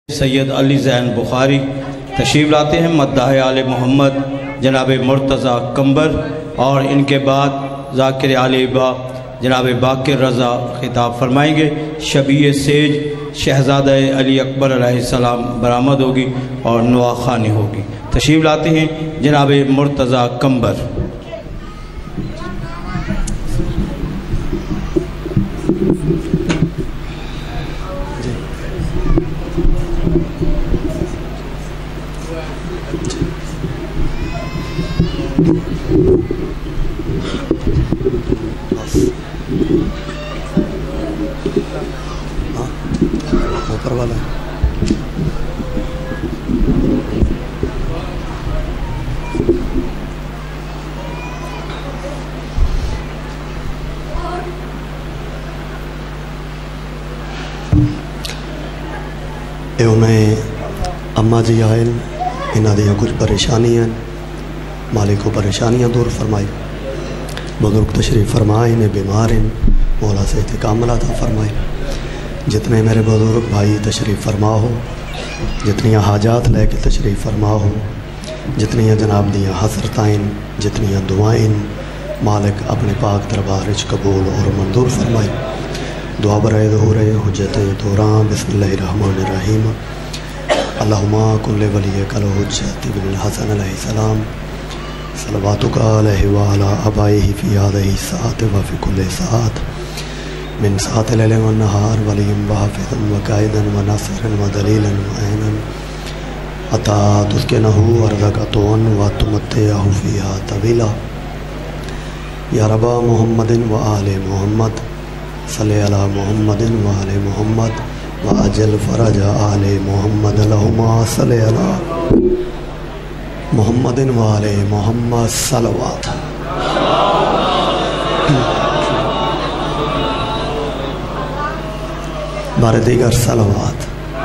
سید علی زین بخاری تشریف لاتے ہیں، مداح آل محمد جناب مرتضیٰ کمبر، اور ان کے بعد ذاکر علی با جناب باقر رضا خطاب فرمائیں گے۔ شبیہ سیج شہزادہ علی اکبر علیہ السلام برآمد ہوگی اور نواخوانی ہوگی۔ تشریف لاتے ہیں جناب مرتضیٰ کمبر۔ اوپر والا انہیں اماں جی آئے، انہاں دیا کچھ پریشانیاں، مالک کو پریشانیاں دور فرمائی، بزرگ تشریف فرمائے، انہیں بیمار ہیں، مولا سے استقامت عطا فرمائے۔ جتنے میرے بزرگ بھائی تشریف فرما ہو، جتنی حاجات لے کے تشریف فرما ہو، جتنی جناب دیا حسرتائیں، جتنی دعائیں، مالک اپنے پاک دربار قبول اور منظور فرمائے۔ دعا برائے ظہور حجت دوران۔ بسم اللہ الرحمن الرحیم۔ اللہم کل ولی کل حجت ابن الحسن علیہ السلام صلواتک علیہ وعلی آبائہ فی ہذہ الساعۃ وفی کل ساعۃ من ساعۃ اللیل والنہار ولی وحافظا وقائدا وناصرا ودلیلا وعینا حتی تسکنہ ارضک طوعا وتمتعہ فیہا طویلا۔ یا رب محمد وآل محمد صلی علی محمد وآل محمد وعجل فرج آل محمد اللہم صلی علی محمد وآل محمد صلوات۔ بار دیگر صلوات۔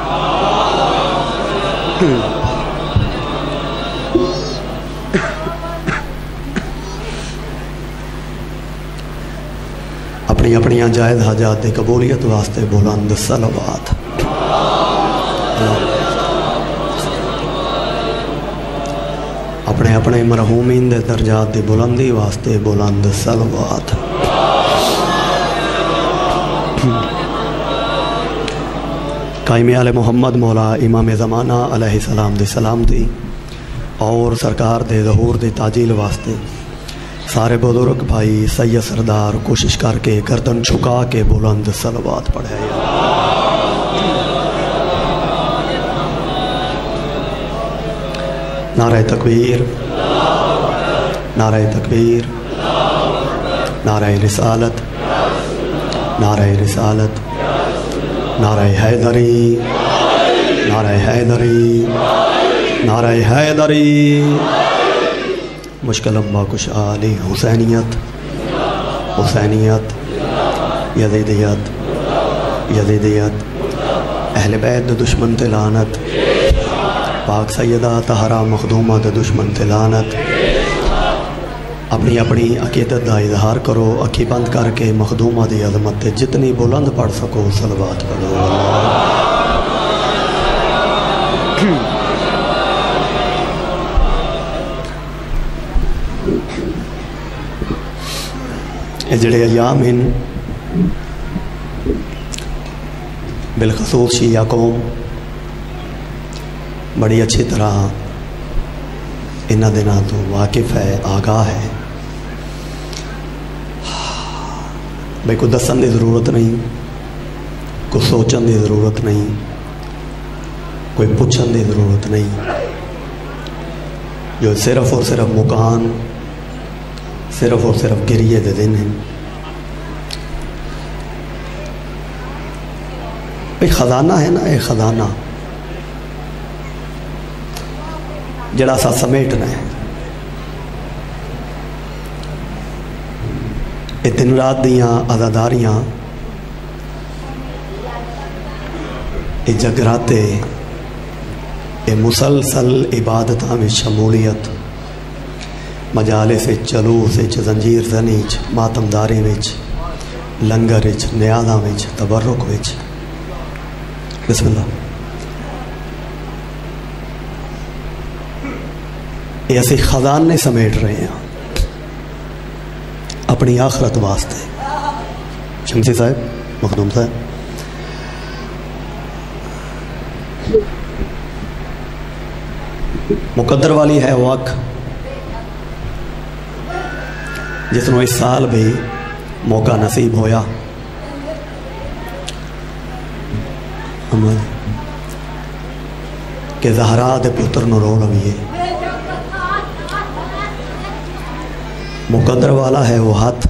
اپنی اپنی جائز حاجات دی قبولیت واسطے بلند صلوات۔ اپنے اپنے مرحومین دے درجات دی بلندی واسطے بلند صلوات۔ قائم آل محمد مولا امام زمانہ علیہ السلام دی سلام دی اور سرکار دے ظہور دی تعجیل واسطے سارے بزرگ بھائی سید سردار کوشش کر کے گردن چھکا کے بلند صلوات پڑھے۔ نعرہ تکبیر، نعرہ تکبیر، نعرہ رسالت، نعرہ رسالت، نعرہ حیدری، نعرہ حیدری، نعرہ حیدری۔ مشکل امبا کش علی حسینیت، حسینیت، یزیدیت، یزیدیت، اہل بیت دشمن تلانت، پاک سیدہ طہرہ مخدومہ دشمن تلانت۔ اپنی اپنی عقیدت دا اظہار کرو، اکھی بند کر کے مخدومہ دی عظمت تے جتنی بلند پڑھ سکو صلوات پڑھو۔ اے جڑے ایام ہیں بالخصوص شیعہ قوم بڑی اچھی طرح انہاں دنوں تو واقف ہے، آگاہ ہے۔ بھئی کوئی دسن دی ضرورت نہیں، کوئی سوچن دی ضرورت نہیں، کوئی پوچھن دی ضرورت نہیں، جو صرف اور صرف مکان، صرف اور صرف گریے دے دن ہیں۔ بھئی خزانہ ہے نا، ایک خزانہ جڑا سا سمیٹنا ہے، یہ دن رات دیاں عزاداریاں، یہ جگراتے، یہ مسلسل عبادتاں میں شمولیت، مجالس جلوس زنجیر زنی ماتمداری لنگر نیازاں تبرک۔ بسم اللہ۔ یہ اسی خزانے سمیٹ رہے ہیں اپنی آخرت واسطے. شمسی صاحب، مخدوم صاحب، مقدر والی ہے وہ اکھ جس نو اس سال بھی موقع نصیب ہویا کہ زہرا دے پتر نو رو رویے. مقدر والا ہے وہ ہاتھ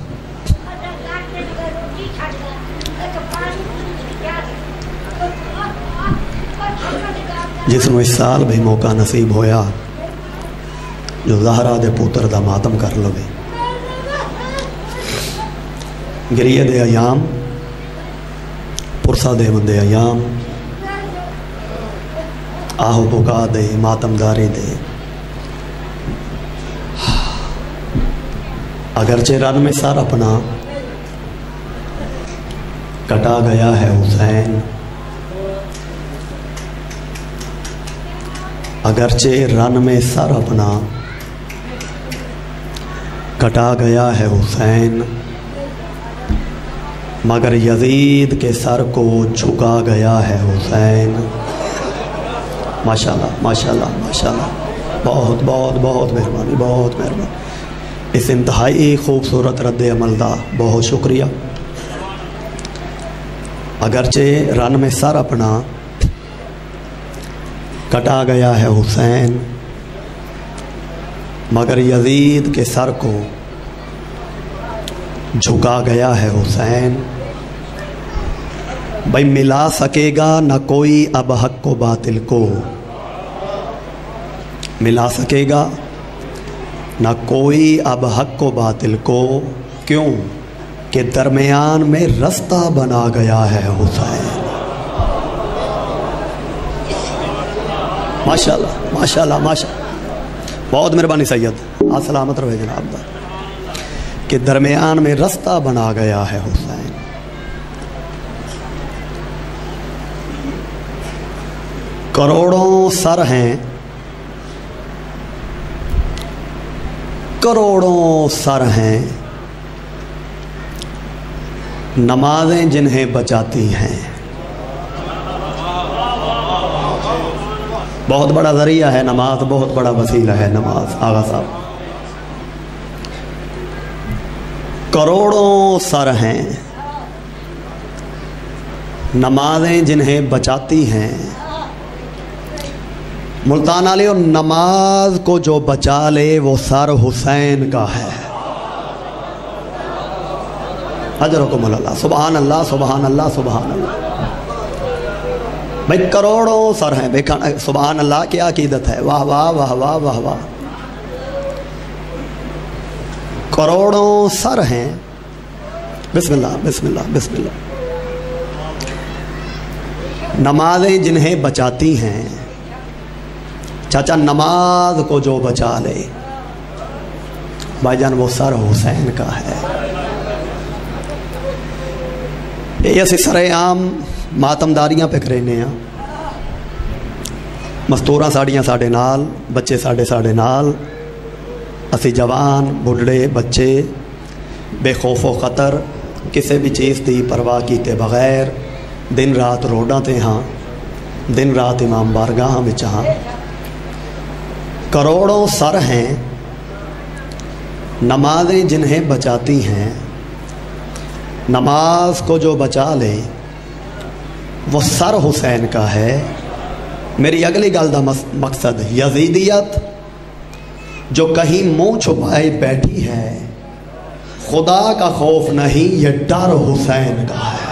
جس نو اس سال بھی موقع نصیب ہویا جو زہرا دے پتر دا ماتم کر لوے. گریے دے ایام، پرسا دے مندے ایام، آہو بکا دے، ماتم داری دے. اگرچہ رن میں سر اپنا کٹا گیا ہے حسین، اگرچہ رن میں سر اپنا کٹا گیا ہے حسین، مگر یزید کے سر کو جھکا گیا ہے حسین. ماشاءاللہ ماشاءاللہ ماشاءاللہ، بہت بہت بہت مہربانی، بہت مہربانی. اس انتہائی خوبصورت رد عمل دا بہت شکریہ. اگرچہ رن میں سر اپنا کٹا گیا ہے حسین، مگر یزید کے سر کو جھکا گیا ہے حسین. بھائی ملا سکے گا نہ کوئی اب حق کو باطل کو، ملا سکے گا نہ کوئی اب حق کو باطل کو، کیوں کہ درمیان میں رستہ بنا گیا ہے حسین. ماشاءاللہ ماشاءاللہ ماشاءاللہ، بہت مہربانی سید، آپ سلامت رہے جناب دا، کہ درمیان میں رستہ بنا گیا ہے حسین. کروڑوں سر ہیں، کروڑوں سر ہیں، نمازیں جنہیں بچاتی ہیں. بہت بڑا ذریعہ ہے نماز، بہت بڑا وسیلہ ہے نماز. آغا صاحب، کروڑوں سر ہیں، نمازیں جنہیں بچاتی ہیں. ملتان علی، اور نماز کو جو بچا لے وہ سر حسین کا ہے. اجرکم اللہ، سبحان اللہ سبحان اللہ سبحان اللہ. بھائی کروڑوں سر ہیں، سبحان اللہ کیا عقیدت ہے، واہ واہ واہ واہ واہ واہ. کروڑوں سر ہیں، بسم اللہ بسم اللہ بسم اللہ. نمازیں جنہیں بچاتی ہیں، چاچا نماز کو جو بچا لے بھائی جان وہ سر حسین کا ہے. یہ اسی سر عام ماتمداریاں پہ کرینے ہیں، مستوراں ساڑیاں ساڑے نال، بچے ساڑے نال، اسی جوان بڑھڑے بچے بے خوف و خطر کسی بھی چیز دی پرواہ کیتے بغیر دن رات روڈاں تے ہاں، دن رات امام بارگاہاں وچ ہاں. کروڑوں سر ہیں، نمازیں جنہیں بچاتی ہیں. نماز کو جو بچا لے وہ سر حسین کا ہے. میری اگلی گل دا مقصد یزیدیت جو کہیں منہ چھپائے بیٹھی ہے، خدا کا خوف نہیں، یہ ڈر حسین کا ہے.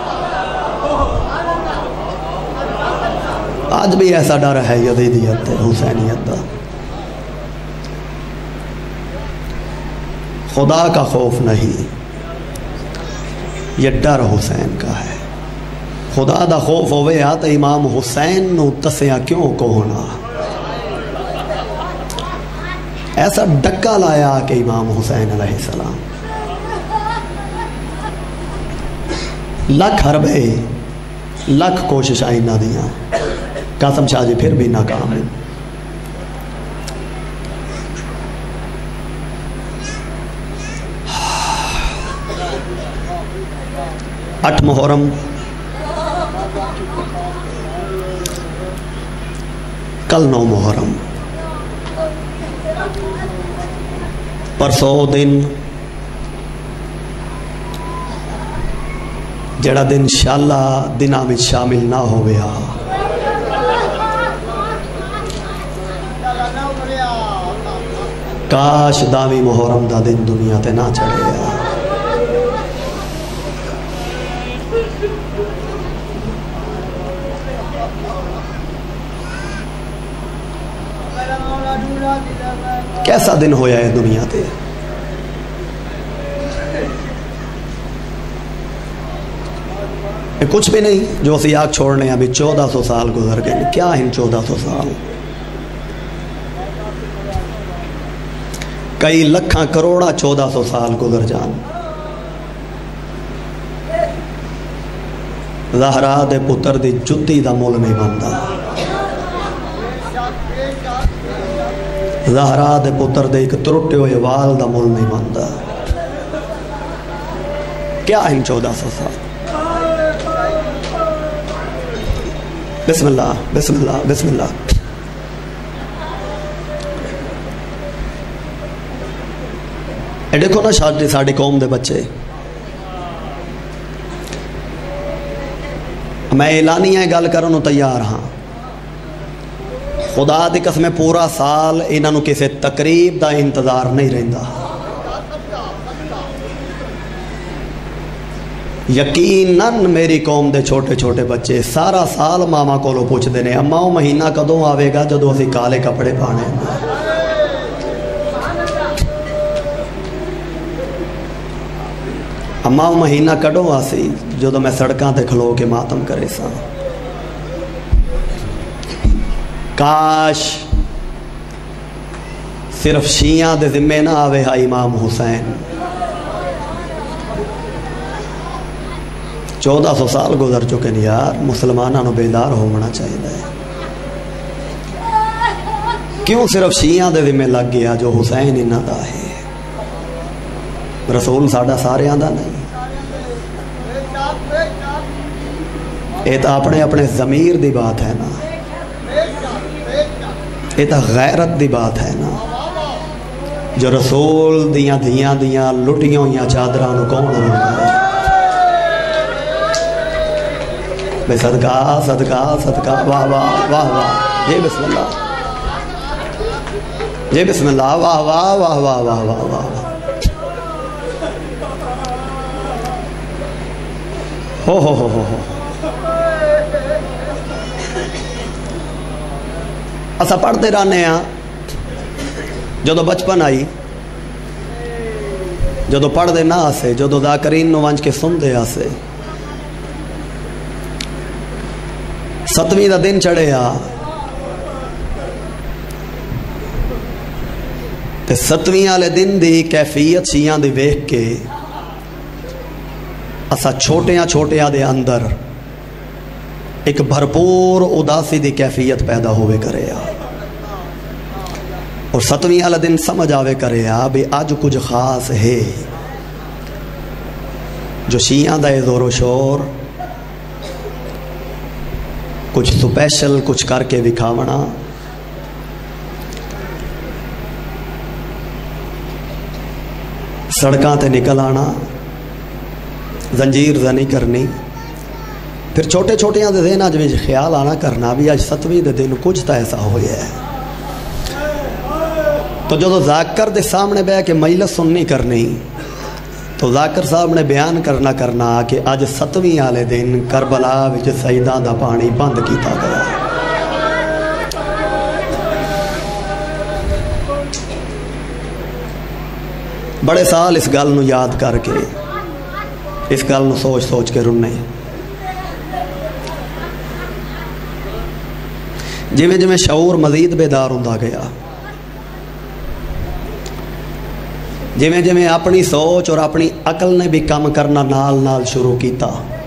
آج بھی ایسا ڈر ہے یزیدیت حسینیت دا، خدا کا خوف نہیں، یہ ڈر حسین کا ہے. خدا دا خوف ہوئے آتا امام حسین نو تسیاں کیوں کو ہونا. ایسا ڈکا لایا کہ امام حسین علیہ السلام لکھ حربے لکھ کوشش آئی نہ دیاں، قاسم شاہ جی پھر بھی ناکام ہیں. 8 محرم کل 9 محرم پرسوں دن جڑا دن انشاءاللہ دناں میں شامل نہ ہویا کاش داوی محرم دا دن دنیا تے نہ چڑھے گا۔ کیسا دن ہویا ہے دنیا تے؟ کچھ بھی نہیں جو اسی آگ چھوڑنے ابھی 1400 سال گزر گئے۔ کیا ہیں 1400 سال؟ کئی لکھاں کروڑا 1400 سال گزر جان۔ زہرا دے پتر دی جتی دا مول نہیں بندا، زہرا دے پتر دے ایک ترٹے ہوئے وال دا مول نہیں بندا۔ کیا ہیں 1400 سال؟ بسم اللہ بسم اللہ بسم اللہ۔ اے دیکھو نا ساڑی قوم دے بچے، میں اعلانیہ گل کرنوں تیار ہاں، خدا دی قسم پورا سال انہاں نوں کسے تقریب دا انتظار نہیں رہندا۔ یقیناً میری قوم دے چھوٹے چھوٹے بچے سارا سال ماما کولو پوچھدے نے اماں مہینہ کدوں آوے گا جدوں اسی کالے کپڑے پانے ہیں۔ اماں مہینہ کڈوں آسی جدوں میں سڑکاں تے کھلو کے ماتم کرے سا۔ کاش صرف شیعہ دے ذمے نہ آوے ہا امام حسین۔ 1400 سال گزر چکے ہیں یار، مسلمانوں نو بیدار ہونا چاہیے۔ کیوں صرف شیعہ دے ذمے لگ گیا جو حسین انہاں دا ہے؟ رسول ساڈا سارے آندا نہیں۔ یہ تو اپنے اپنے ضمیر دی بات ہے نا، یہ تو غیرت دی بات ہے نا۔ جو رسول دیاں دھیاں دیاں لٹیاں ہوئیاں چادراں نو کون روکدا ہے؟ بے صدقہ صدقہ صدقہ واہ واہ واہ واہ، جی بسم اللہ جی بسم اللہ، واہ واہ واہ واہ واہ واہ واہ۔ ہو اسا پڑھتے رہنے ہاں، جدو بچپن آئی، جدو پڑھتے نہ آسے، جدو ذاکرین نو ونج کے سندے آسے، 7ویں دا دن چڑھے آ تے 7ویں والے دن دی کیفیت شیعہ دی ویکھ کے اسا چھوٹیاں دے اندر ایک بھرپور اداسی دی کیفیت پیدا ہوئے کرے آ، اور 7ویں والا دن سمجھ آوے کرے آ بھی آج کچھ خاص ہے جو شیعہ دا زور و شور کچھ سپیشل کچھ کر کے دکھاونا، سڑکاں تے نکل آنا، زنجیر زنی کرنی، پھر چھوٹے چھوٹیاں دے ذہن آج میں خیال آنا کرنا بھی آج 7ویں دے دن کچھ تا ایسا ہویا ہے۔ تو جو ذاکر دے سامنے بے کہ مجلس سننی کرنی، تو ذاکر صاحب نے بیان کرنا کہ آج 7ویں والے دن کربلا وچ سیداں دا پانی بند کیتا گیا۔ بڑے سال اس گل نو یاد کر کے، اس گل نو سوچ سوچ کے رنے، جویں جویں شعور مزید بیدار ہوندا گیا، جویں جویں اپنی سوچ اور اپنی عقل نے بھی کام کرنا نال نال شروع کیتا،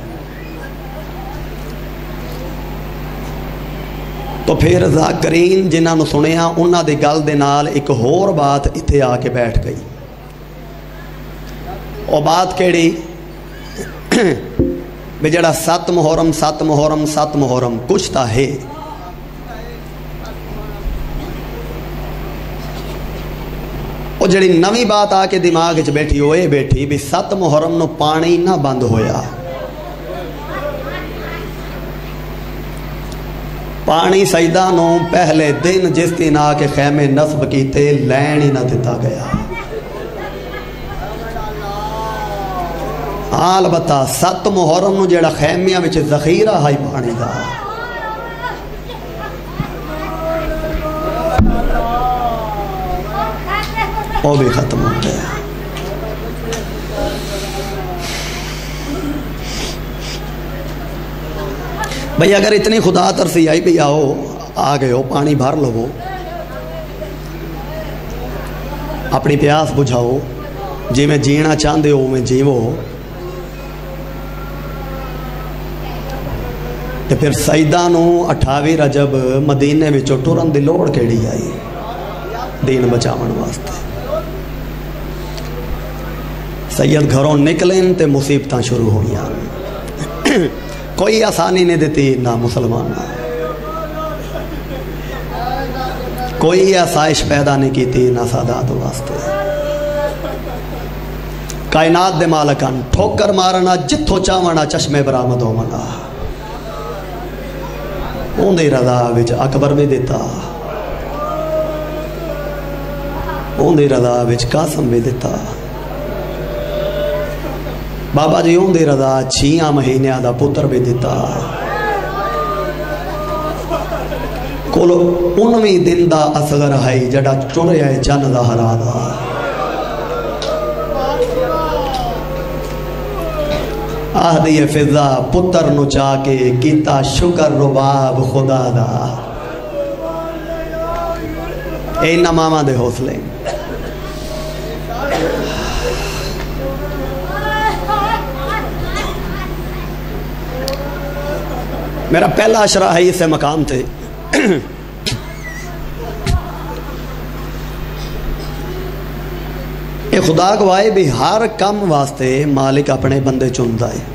تو پھر ذاکرین جنہاں نو سنیا انہاں دی گل دے نال ایک ہور بات اتھے آ کے بیٹھ گئی۔ اور بات کیڑی؟ بھی جڑا 7 محرم 7 محرم 7 محرم کچھ تا ہے. وہ جڑی نوی بات آ کے دماغ چ بیٹھی ہوئے بیٹھی بھی 7 محرم نو پانی نہ بند ہویا. پانی سیدہ نو پہلے دن جس دن آ کے خیمے نصب کیتے لین ہی نہ دیتا گیا. البتہ 7 محرم نو جڑا خیمیاں وچ ذخیرہ ہے پانی دا وہ بھی ختم ہو گیا. بھئی اگر اتنی خدا ترسی آئی بھی آؤ آ گئے ہو پانی بھر لو اپنی پیاس بجھاؤ جی میں جینا چاہتے ہو میں جیو تو پھر سیدہ نو 28 رجب مدینے وچوں ٹرن دی لوڑ کیڑی آئی دین بچاون واسطے. سید گھروں نکلیں تے مصیبتاں شروع ہوئیاں. کوئی آسانی نہیں دیتی نہ مسلمان کوئی آسائش پیدا نہیں کیتی نہ سادات واسطے. کائنات دے مالکان ٹھوکر مارنا جتھو چاونا چشمے برآمد ہونا. اون دی رضا وچ اکبر بھی دیتا اون دی رضا وچ قاسم بھی دیتا. بابا جی اون دی رضا 6 مہینے دا پتر بھی دیتا. کولو 19 دن دا اصغر ہے جڑا ٹریا ہے چن دا ہرا دا. آہدی فضا پتر نو چا کے کیتا شکر رباب خدا دا. اینا ماما دے حوصلے. میرا پہلا اشرا ہے اس سے مقام تھے. یہ خدا گواہے بھی ہر کم واسطے مالک اپنے بندے چنتا ہے.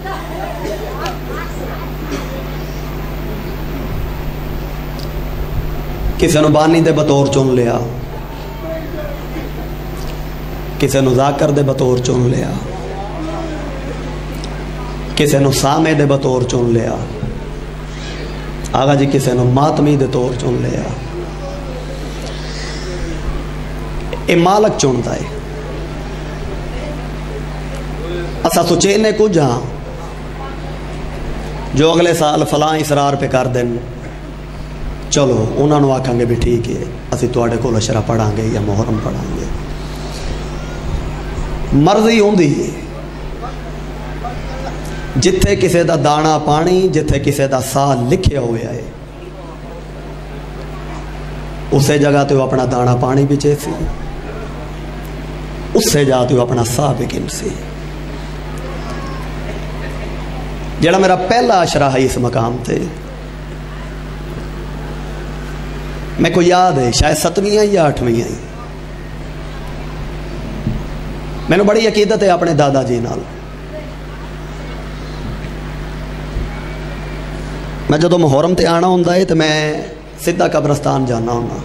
کسی نو بانی دے بطور چن لیا کسی نو ذاکر دے بطور چن لیا کسی نو سامے دے بطور چن لیا. آگا جی کسی نو ماتمی دے طور چن لیا. اے مالک چنتا ہے. اسا سوچینے کو جہاں جو اگلے سال فلاں اسرار پہ کر دیں چلو انہوں نے آکھاں گے بھی ٹھیک ہے اسی تواڈے کول اشرا پڑھاں گے یا محرم پڑھاں گے. مرضی ہوندی ہے جتھے کسے دا دانا پانی جتھے کسے دا سال لکھیا ہوئے آئے اسے جگہ تے وہ اپنا دانا پانی بھی چیسی اس سے جاتے وہ اپنا سا بھی گن سی. جڑا میرا پہلا اشرا ہے اس مقام تے میں کو یاد ہے شاید 7ویں یا 8ویں آئی. میں نے بڑی عقیدت ہے اپنے دادا جی نال. میں جدو محرم تے آنا ہوندا ہے تو میں سیدھا قبرستان جانا ہونا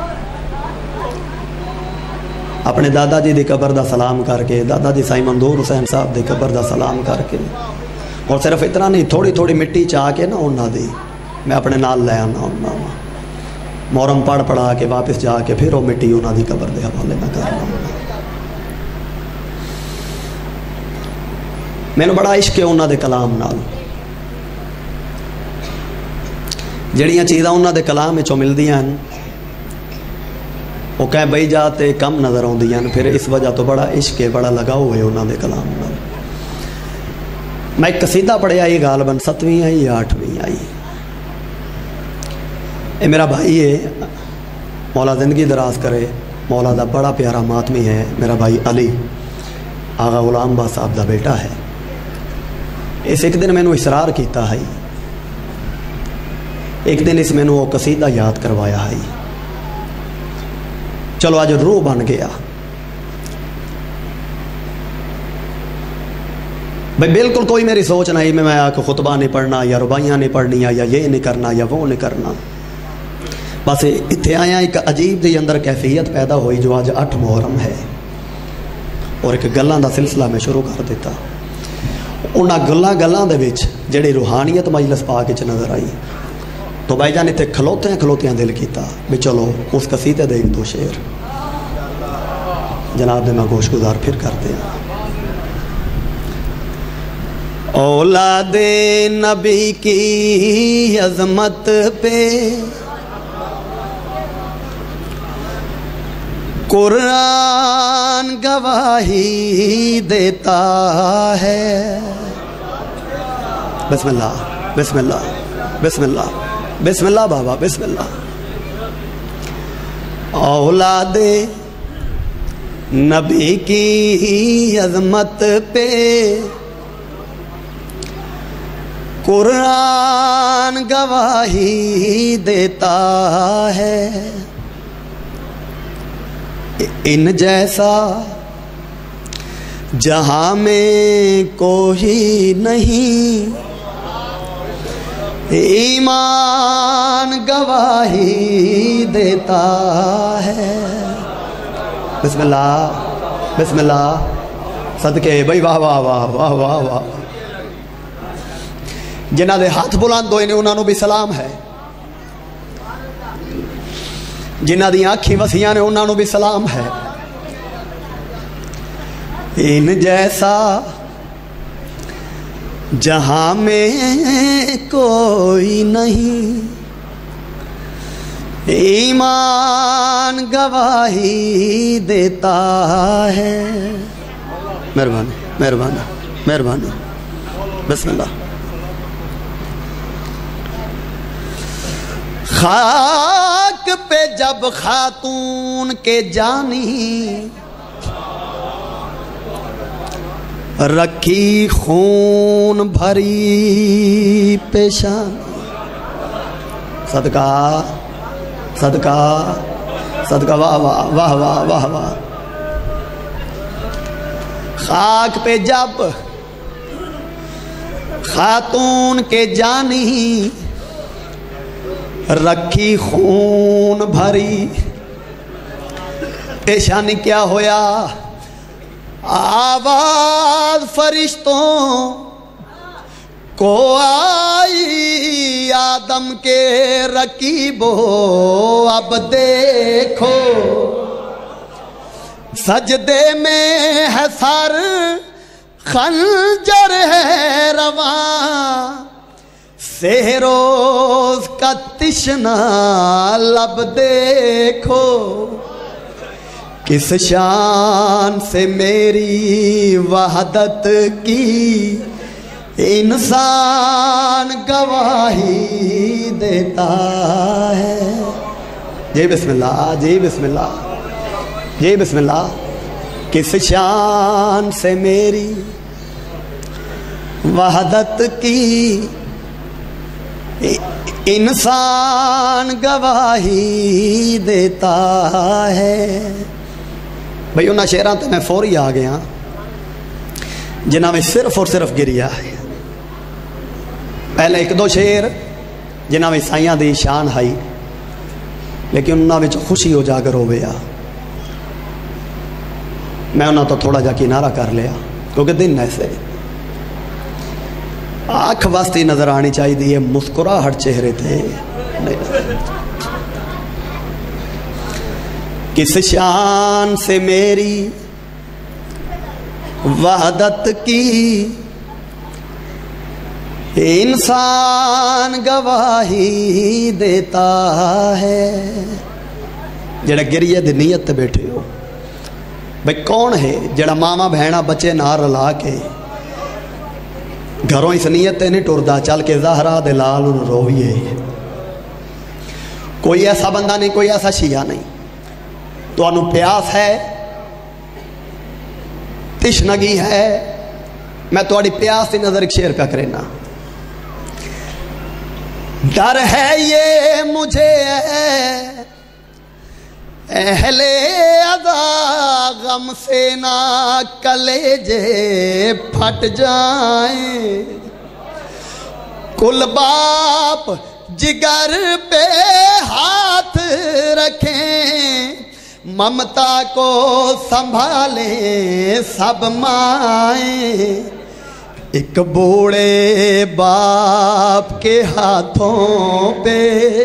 اپنے دادا جی دی قبر دا سلام کر کے دادا جی سائی منظور حسین صاحب دی قبر دا سلام کر کے اور صرف اتنا نہیں تھوڑی تھوڑی مٹی چاہ کے نا انہاں دی میں اپنے نال لے آنا ہونا محرم پڑھ پڑھا کے واپس جا کے پھر وہ مٹی انہاں دی قبر دے حوالے میں کرنا ہونا. میں نے بڑا عشق ہے انہاں دے کلام نال. جڑیاں چیزاں انہاں دے کلام وچوں ملدیاں وہ کہہ بئی جاتے کم نظر آؤندیاں پھر اس وجہ تو بڑا عشق ہے بڑا لگاؤ ہے انہاں دے کلام نال. میں ایک قصیدہ پڑھیا یہ غالباً 7ویں آئی یا 8ویں آئی. اے میرا بھائی ہے مولا زندگی دراز کرے مولا دا بڑا پیارا ماتمی ہے میرا بھائی علی آغا غلام با صاحب دا بیٹا ہے. اس ایک دن میں نے اصرار کیتا ہے ایک دن اس میں نے وہ قصیدہ یاد کروایا ہے. چلو آج روح بن گیا. بھائی بالکل کوئی میری سوچ نہیں میں آ کے خطبہ نہیں پڑھنا یا ربائیاں نہیں پڑھنی یا یہ نہیں کرنا یا وہ نہیں کرنا. بس اتنے آیا ایک عجیب جی اندر کیفیت پیدا ہوئی جو آج 8 محرم ہے اور ایک گلاں دا سلسلہ میں شروع کر دیتا. انہاں گلاں دے وچ جڑی روحانیت مجلس پاک وچ نظر آئی تو بھائی جان اتنے کھلوتیاں دل کیتا بھی چلو اس قصیدے دے 2 شعر جناب نے میں گوش گزار پھر کرتے ہیں. اولاد نبی کی عظمت پہ قرآن گواہی دیتا ہے. بسم اللہ بسم اللہ بسم اللہ بسم اللہ بابا بسم اللہ. اولاد نبی کی عظمت پہ قرآن گواہی دیتا ہے. ان جیسا جہاں میں کوئی نہیں ایمان گواہی دیتا ہے. بسم اللہ بسم اللہ صدقے بھائی واہ واہ واہ واہ واہ واہ. جنہ دے ہاتھ بلند ہوئے نے انہوں نے بھی سلام ہے. جنہ دی آنکھیں وسیاں نے انہوں نے بھی سلام ہے. ان جیسا جہاں میں کوئی نہیں ایمان گواہی دیتا ہے. مہربانی مہربانی مہربانی. بسم اللہ. خاک پہ جب خاتون کے جانی رکھی خون بھری پیشانی. صدقہ صدقہ صدقہ واہ واہ واہ واہ واہ واہ. خاک پہ جب خاتون کے جانی رکھی خون بھری پیشانی. کیا ہویا آواز فرشتوں کو آئی آدم کے رقیبو اب دیکھو سجدے میں ہے سر خنجر ہے رواں سہروز کا تشنا لب دیکھو کس شان سے میری وحدت کی انسان گواہی دیتا ہے. جی بسم اللہ جی بسم اللہ جی بسم اللہ. کس شان سے میری وحدت کی انسان گواہی دیتا ہے. بھئی انہاں شعران تے میں فوری آ گیا جنہاں میں صرف اور صرف گریا ہے. پہلے 1-2 شعر جنہاں میں سائیاں دی شان ہائی لیکن انہاں میں خوشی ہو جاگر ہو گیا. میں انہاں تو تھوڑا جا کنارہ کر لیا کیونکہ دن ایسے آنکھ واسطی نظر آنی چاہیے دیئے مسکراہٹ چہرے تھے. کس شان سے میری وحدت کی انسان گواہی دیتا ہے. جڑا گریہ دی نیت تے بیٹھے ہو بھئی کون ہے جڑا ماما بہنا بچے نہ رلا کے گھروں اس نیت تے نہیں ٹردا چل کے زہرا دے لال ان رویے. کوئی ایسا بندہ نہیں کوئی ایسا شیعہ نہیں. تو انو پیاس ہے تشنگی ہے میں تھوڑی پیاس کی نظر ایک شعر پہ کرنا. ڈر ہے یہ مجھے اہل ادا غم سے نہ کلیجے پھٹ جائیں، کل باپ جگر پہ ہاتھ رکھیں، ممتا کو سنبھالیں سب مائیں، ایک بوڑھے باپ کے ہاتھوں پہ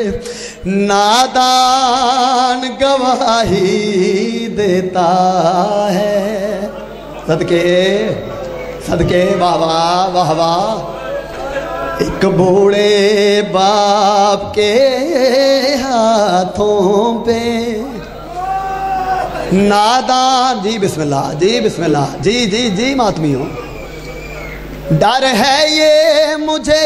نادان گواہی دیتا ہے۔ صدقے صدقے واہ واہ واہ واہ، ایک بوڑھے باپ کے ہاتھوں پہ نادان، جی بسم اللہ، جی بسم اللہ، جی جی جی ماتمیوں، ڈر ہے یہ مجھے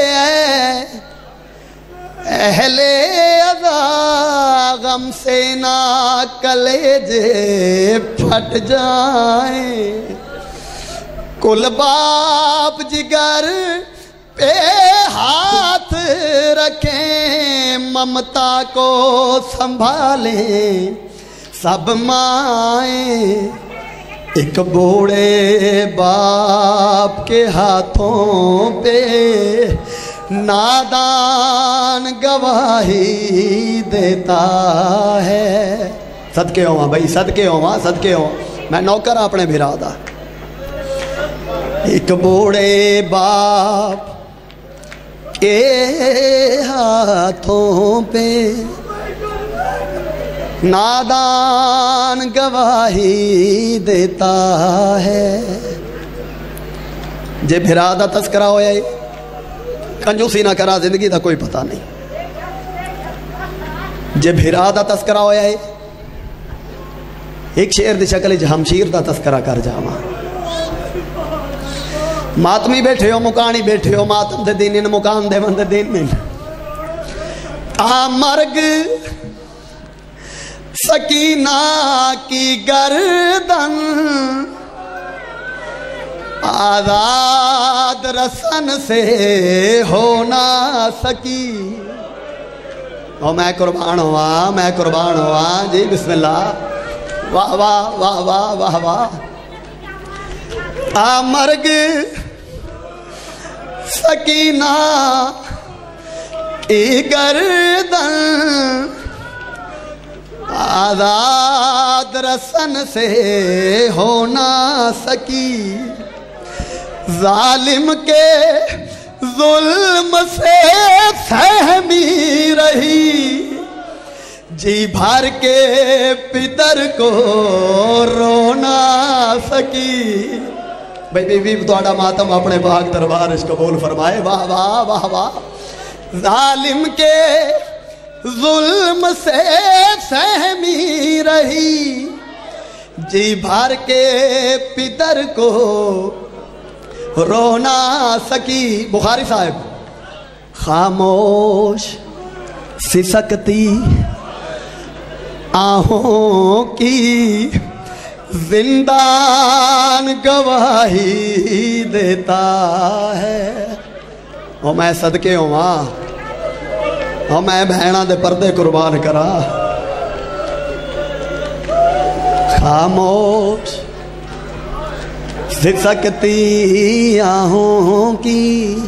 اہل ادا غم سے نہ کلیجے پھٹ جائیں، کل باپ جگر پہ ہاتھ رکھیں، ممتا کو سنبھالیں سب مائیں، ایک بوڑھے باپ کے ہاتھوں پہ نادان گواہی دیتا ہے۔ صدقے ہوا بھائی، صدقے ہوا، صدقے ہوا، میں نوکر اپنے بھرا دا۔ ایک بوڑھے باپ کے ہاتھوں پہ نادان گواہی دیتا ہے۔ جے بھرا دا تذکرہ ہویا ہے، کنجوسی نہ کرا، زندگی دا کوئی پتہ نہیں۔ جے بھرا دا تذکرہ ہویا ہے، ایک شعر دی شکل ہمشیر دا تذکرہ کر جاواں۔ ماتمی بیٹھے ہو، مکانی بیٹھے ہو، ماتم دے دین ان مکان دے بند دین میں مرگ سکینہ کی گردن آزاد رسن سے ہو نہ سکی۔ او میں قربان ہوا، میں قربان ہوا، جی بسم اللہ، واہ واہ واہ واہ واہ واہ۔ مرگ سکینہ کی گردن آزاد رسن سے ہو نہ سکی، ظالم کے ظلم سے سہمی رہی، جی بھر کے پدر کو رو نہ سکی۔ بھائی بی تہاڈا ماتم اپنے پاک دربار اس قبول فرمائے، واہ واہ واہ واہ۔ ظالم کے ظلم سے سہمی رہی، جی بھر کے پدر کو رو نہ سکی۔ بخاری صاحب، خاموش سسکتی آہوں کی زندان گواہی دیتا ہے۔ او میں صدقے ہوا، او میں بہنہ دے پردے قربان کرا۔ خاموش سسکتی آہوں کی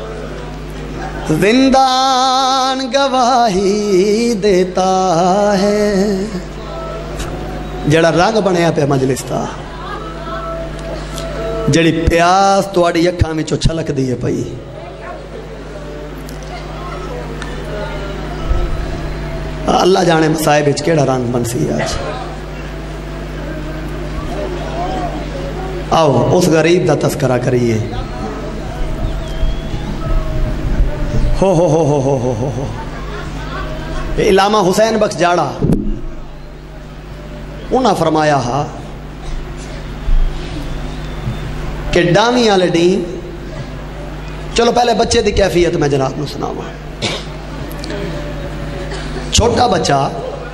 زندان گواہی دیتا ہے۔ جڑا رنگ بنیا پہ مجلس تا، جڑی پیاس تواڈی اکھاں وچوں چھلک دی ہے پئی، اللہ جانے مصائب وچ کیڑا رنگ بنسی آج۔ آؤ اس غریب دا تذکرہ کریے۔ ہو علامہ حسین بخش جاڑا انہاں فرمایا ہا کہ ڈامی والے ڈین، چلو پہلے بچے دی کیفیت میں جناب نو سناواں۔ چھوٹا بچہ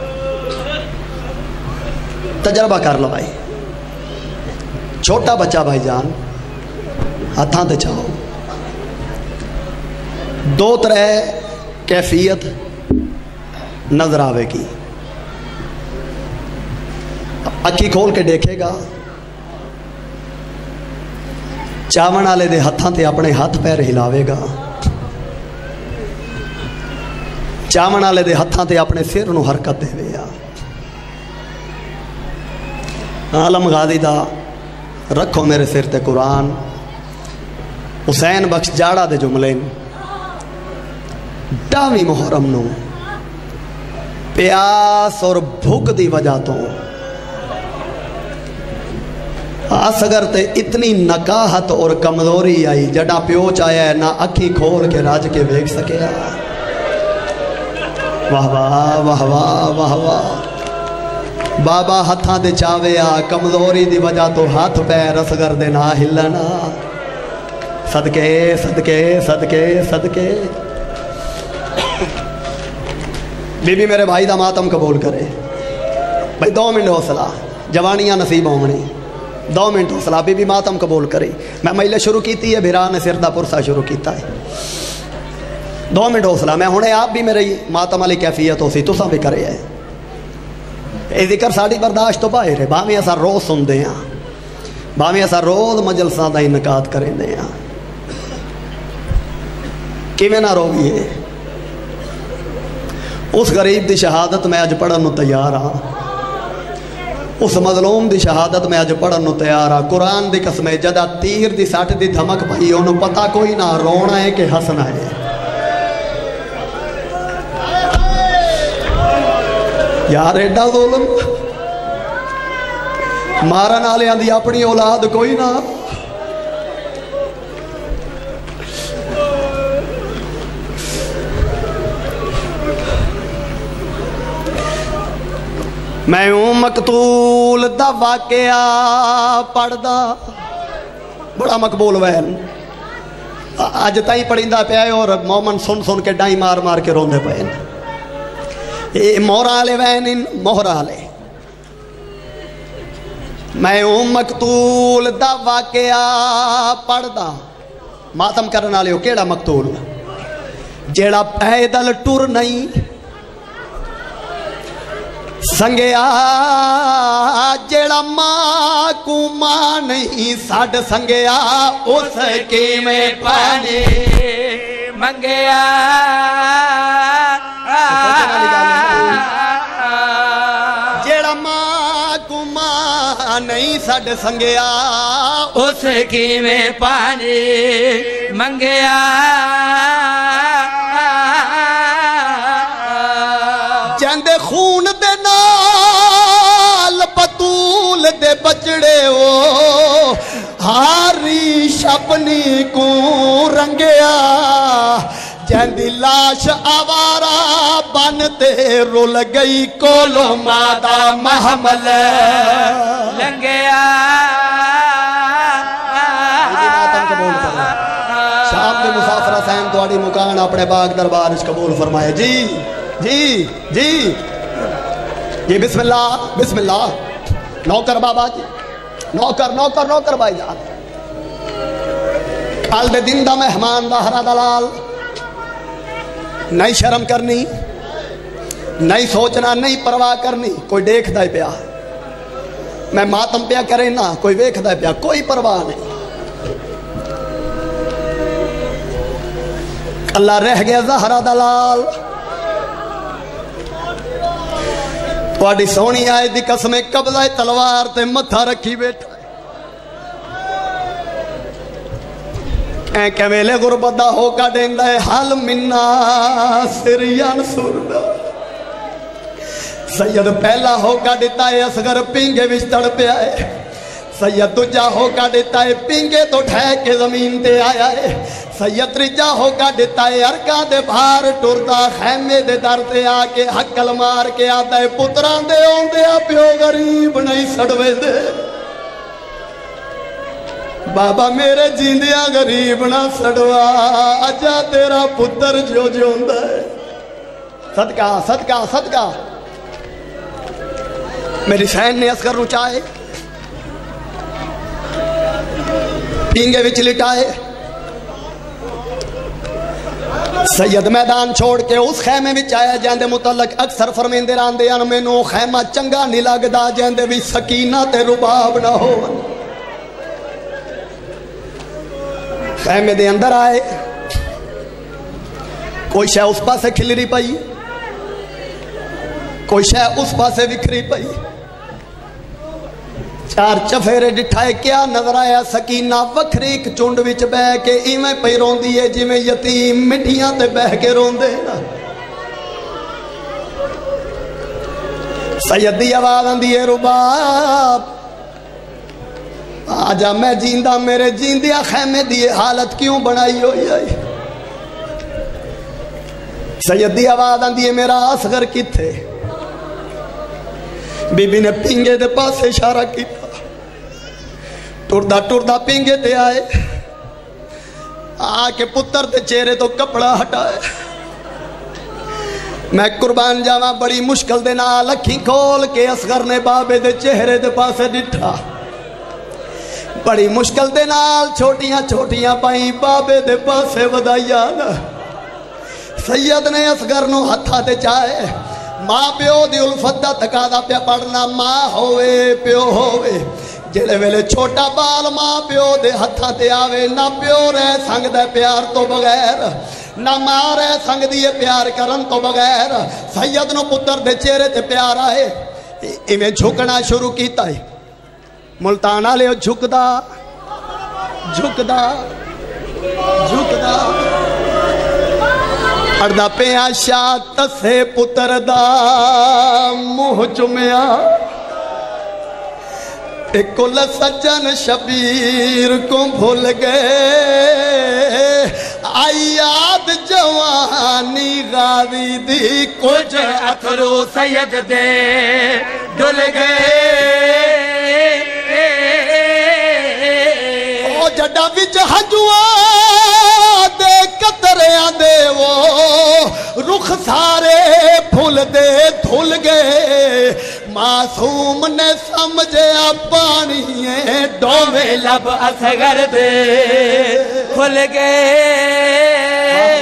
تجربہ کر لو بھائی، چھوٹا بچہ بھائی جان ہاتھاں تے چاہو، دو طرح کیفیت نظر آوے گی۔ अखी खोल के देखेगा, चावण वाले दे हत्थां ते अपने हाथ पैर हिलावेगा, चावण वाले दे हत्थां ते अपने सिर नूं हरकत देवेगा। आलम गाजी दा रखो मेरे सिर ते कुरान, हुसैन बख्श जाड़ा दे जुमले डावी मुहर्रम नूं प्यास और भुख दी वजह तो असगर ते इतनी नकाहत और कमजोरी आई, जड़ा प्यो चाया ना अखी खोल के राज के वेख सकिया। वाह वाह वाह वाह वाह वाह। बाबा हत्थां दे चावे आ, कमजोरी दी वजह तो हाथ पैर असगर दे ना हिलना। सदके सदके सदके सदके। बीबी मेरे भाई दा मातम कबूल करे। भाई 2 मिनट हौसला, जवानियां नसीब होनी। 2 मिनट हौसला, बीबी मातम कबूल करे। मैं महिला शुरू की है, बिरा ने सिर दा पुरसा शुरू किया है। 2 मिनट हौसला। मैं हुणे आप भी मेरी मातम वाली कैफियत हो सी, तुसा भी करे है। ये जिक्र साड़ी बर्दाश्त तो बाहर है। भावें असा रोज सुनते हैं, भावें असा रोज मजलसां दा इनकाद करेंदे हैं, किवें ना रोवीए। उस गरीब की शहादत मैं अज पढ़न नूं तैयार हाँ, उस मजलूम की शहादत मैं अज पढ़न नूं तैयार हाँ। कुरान की कसम, जदा तीर की सट की धमक पई, उन्होंने पता कोई ना रोना है कि हसना है। यार एडा जुल्म, मारन वालियां दी अपनी औलाद कोई ना। मैं हूं मकतूल दा वाकया पढ़दा, बड़ा मकबूल वैन अज ताई पढ़ींदा पिया और मोमन सुन सुन के डाई मार मार के रोंदे पे। ये मोहरा वाले वैन इन मोहरा वाले। मैं हूं मकतूल दा वाकया पढ़दा, मातम करने वाले हो केड़ा मकतूल? जेड़ा पैदल टुर नहीं संगया, जेड़ा मां को मां नहीं साड संगया, उस किवें पानी मंगया। जेड़ा मां को मां नहीं साड संगया, उस किवें पानी मंगया। जंदे खून दे नाल बतूल दे बचड़े ओ, हारी शपनी को रंगया। जंदी लाश आवारा बनते रुल गई, कोलो मादा महमल लंगया। शाम के मुसाफरा सैन तुहाडी मुकान अपने बाग दरबार च कबूल फरमाए। जी जी जी जी। बिस्मिल्लाह बिस्मिल्लाह। नौकर बाबा जी, नौकर नौकर नौकर भाई जान। कल दे दिन दा मेहमान दा हरा दलाल, नहीं शर्म करनी, नहीं सोचना, नहीं परवाह करनी। कोई देखदा ही पिया, मैं मातम पिया करे ना, कोई वेखदा पिया, कोई परवाह नहीं। अल्लाह रह गया ज़हरा दलाल। थोड़ी सोहनी आए दी कसम, कब्जा तलवार ते मत्था रखी बैठा ऐ वेले गुरबत दा होका देंदा है। हल मिन्ना सिरियन सुरदा। सैयद पहला होका दिता है, असगर पिंगे विच तड़पया है। सैयद दूजा होका दिता है, पिंगे तो ठह के जमीन ते आया है। सैयद त्रीजा होका दिता है, अरका दे बाहर टुरदा खैमे दे दर ते आके हक्कल मार के आता है, पुत्रां दे आउंदे आ प्यो गरीब नहीं सड़वे दे। बाबा मेरे जींदिया गरीब ना सड़वा, अजा तेरा पुत्र जो जिंदा है। सदका सदका सदका। मेरी सैन ने असगर रुचाए, पींगे विच लिटाए। سید میدان چھوڑ کے اس خیمے وچ آیا جاندے متعلق اکثر فرمیندے راندے ہیں مینوں خیمہ چنگا نہیں لگدا جاندے بھی سکینہ تے رباب نہ ہو. خیمے دے اندر آئے کوئی شے اس پاسے کھلری پئی کوئی شے اس پاسے وکھری پئی. چار چفیرے ڈٹھائے کیا نظر آیا سکینہ وکھری ایک چونڈ وچ بہ کے ایویں پئی روندی ہے جویں یتیم مٹھیاں تے بہ کے روندے نا. سید دی آواز آندی ہے رباب آجا میں جیندہ میرے جیندیا خیمے دی حالت کیوں بنائی ہوئی آئی. سید دی آواز آندی ہے میرا اصغر کتھے. بی بی نے پینگے دے پاس اشارہ کیتا ٹردہ ٹردہ پینگے دے آئے آ کے پتر دے چہرے تو کپڑا ہٹائے. میں قربان جاواں بڑی مشکل دے نال اکھیں کھول کے اصغر نے بابے دے چہرے دے پاسے ڈٹھا. بڑی مشکل دے نال چھوٹیاں چھوٹیاں پائیں بابے دے پاسے ودائیا نا. سید نے اصغر نو ہتھا تے چاہے ماں پیو دی الفت دا تقاضا پیا پڑھنا ماں ہوئے پیو ہوئے. جڑے ویلے چھوٹا بال ماں پیو دے ہتھاں تے آوے نہ پیو رہ سنگ دے پیار تو بغیر نہ ماں رہ سنگ دیے پیار کرن تو بغیر. سید نو پتر دے چہرے تے پیار آئے ایویں جھکنا شروع کیتا ہے. ملتان والے جھکدا جھکدا جھکدا اڑدا پیا شاہ تسے پتر دا منہ چمیا. کل سجن شبیر کو بھول گئے آئی یاد جوانی غازی دی کچھ اتھرو سید دے ڈل گئے. او جڈا وچ ہجوا دے قطریاں دے وہ رخ سارے پھول دے دھل گئے. معصوم نے سمجھیا پانی ڈوے لب اصغر دے کھل گئے.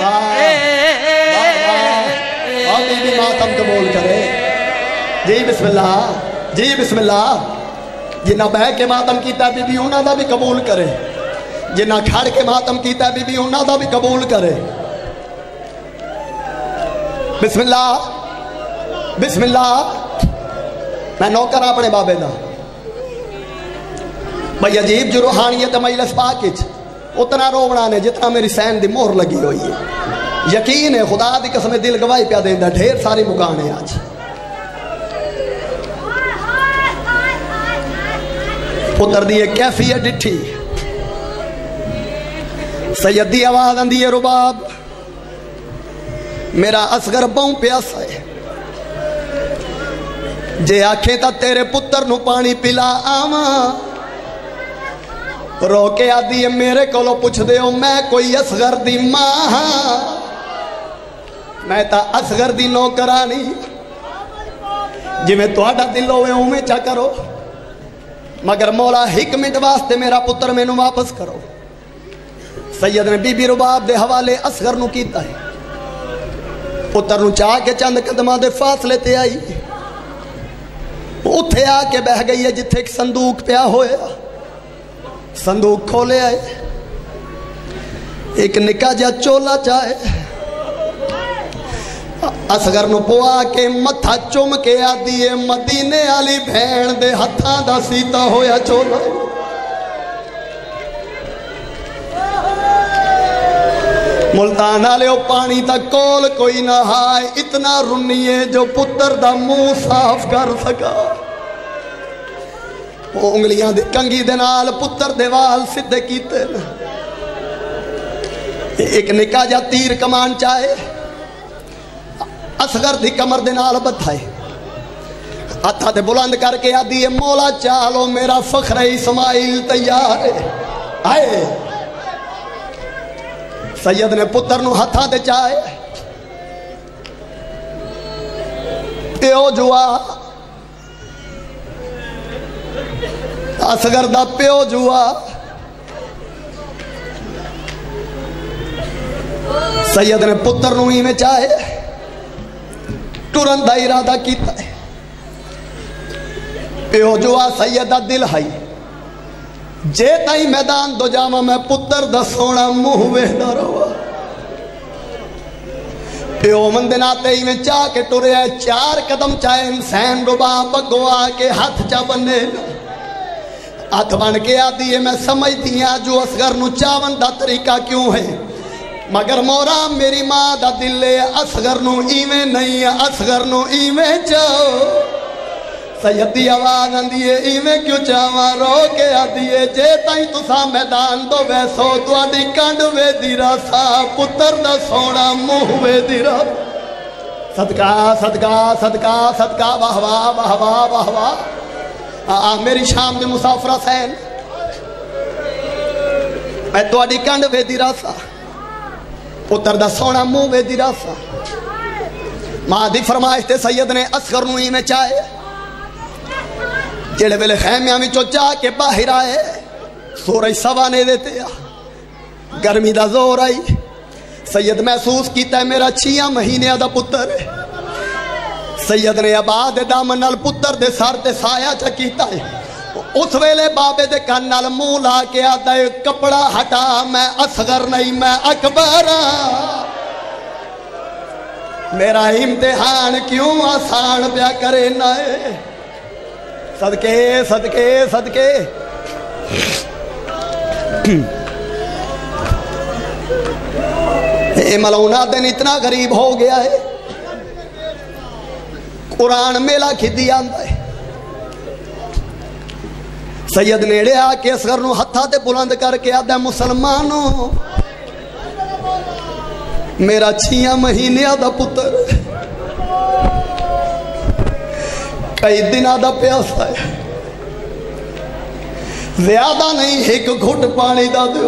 آمین بھی ماتم قبول کرے. جی بسم اللہ جی بسم اللہ. جنہ بہ کے ماتم کیتا بی بی انہاں دا بھی قبول کرے. جنہ کھڑ کے ماتم کیتا بی بی انہاں دا بھی قبول کرے. بسم اللہ بسم اللہ. میں نوکر اپنے بابے دا بھئی عجیب جو روحانیت مجلس پاکچ اتنا رونا نے جتنا میری سین دی مہر لگی ہوئی ہے. یقین ہے خدا دی قسم دل گواہی پیا دیندہ ڈھیر ساری مکان ہے. آج پتر دیئے کیفیت ڈٹھی. سید دی آواز اندی ہے رباب میرا اصغر بہوں پیاسا ہے جے آکھیں تا تیرے پتر نو پانی پلا آواں. رو کے آدھی ہے میرے کولو پوچھ دے ہو میں کوئی اصغر دی ماں میں تا اصغر دی نوکرانی جی میں توڑا دل ہوئے ہوں میں چا کرو مگر مولا ایک منٹ واسطے میرا پتر میں نو واپس کرو. سید نے بی بی رباب دے حوالے اصغر نو کیتا ہے. پتر نو چاہ کے چند قدمہ دے فاصلے تے آئی اتھے آ کے بہ گئی ہے جتھے ایک صندوق پیا ہوئے. صندوق کھولے آئے ایک نکا جا چولا چاہے اصغر نو پوا کے متھا چوم کے آدھی ہے مدینے آلی بھین دے ہتھاں دا سیتا ہویا چولا. ملتان آلے او پانی تا کول کوئی نہ ہائے اتنا رنی ہے جو پتر دا منہ صاف کر سکا. وہ انگلیاں دے کنگی دے نال پتر دے وال سدھے کیتے ایک نکا جا تیر کمان چاہے اصغر دی کمر دے نال بدھائے ہتھا دے بلند کر کے آدھی ہے مولا چالو میرا فخر اسماعیل تیار ہے. آئے سید نے پتر نو ہتھا دے چاہے پیو جوا اصغر دا پیو جوا سید نے پتر نو ہی میں چاہے ٹرن دا ارادہ کیتا ہے پیو جو آ سید دا دل ہائی جے تائی میدان دو جاما میں پتر دا سونا منہ ویدہ رہا پیو مندن آتے ہی میں چاہ کے ٹرے ہے 4 قدم چاہے انسان ربا بگو آ کے ہاتھ چا بنے ہاتھ بن کے آدھی ہے میں سمجھ دیا جو اصغر نو چاون دا طریقہ کیوں ہے مگر مورا میری ماں دا دل ہے اصغر نو ایویں نہیں ہے اصغر نو ایویں چاہو سید دی آواز آندی ہے ایویں کیوں چاہواں رو کے آدھی ہے جے تائیں تسا میدان دو ویسو تواڈی کنڈ وے دی راسا پتر دا سونا منہ وے دی راسا صدقہ صدقہ صدقہ صدقہ واہ واہ واہ واہ واہ واہ میری شام دے مسافرہ سین میں تواڈی کنڈ وے دی راسا پتر دا سونا منہ وے دی راسا ماں دی فرمائش تے سید نے اصغر نو ہی میں چاہے جڑے ویلے خیمیاں میں چوچا کے باہر آئے سورج سوانے دیتے گرمی دا زور آئی سید محسوس کیتا ہے میرا 6 مہینے دا پتر ہے سید نے آباد دامن نال پتر دے سار تے سایہ چا کیتا ہے اس ویلے بابے دے کان نال منہ لا کے آتا ہے کپڑا ہٹا میں اصغر نہیں میں اکبر میرا امتحان کیوں آسان پیا کرے نہ صدقے صدقے صدقے اے ملونا دن اتنا غریب ہو گیا ہے قرآن میلہ کھدی آندہ ہے سید نیڑے آ کے اصغر نو ہتھا تے بلند کر کے آدھا ہے مسلمانوں میرا 6 مہینے دا پتر کئی دن آدھا پیاسا ہے زیادہ نہیں ایک گھٹ پانی دا دیو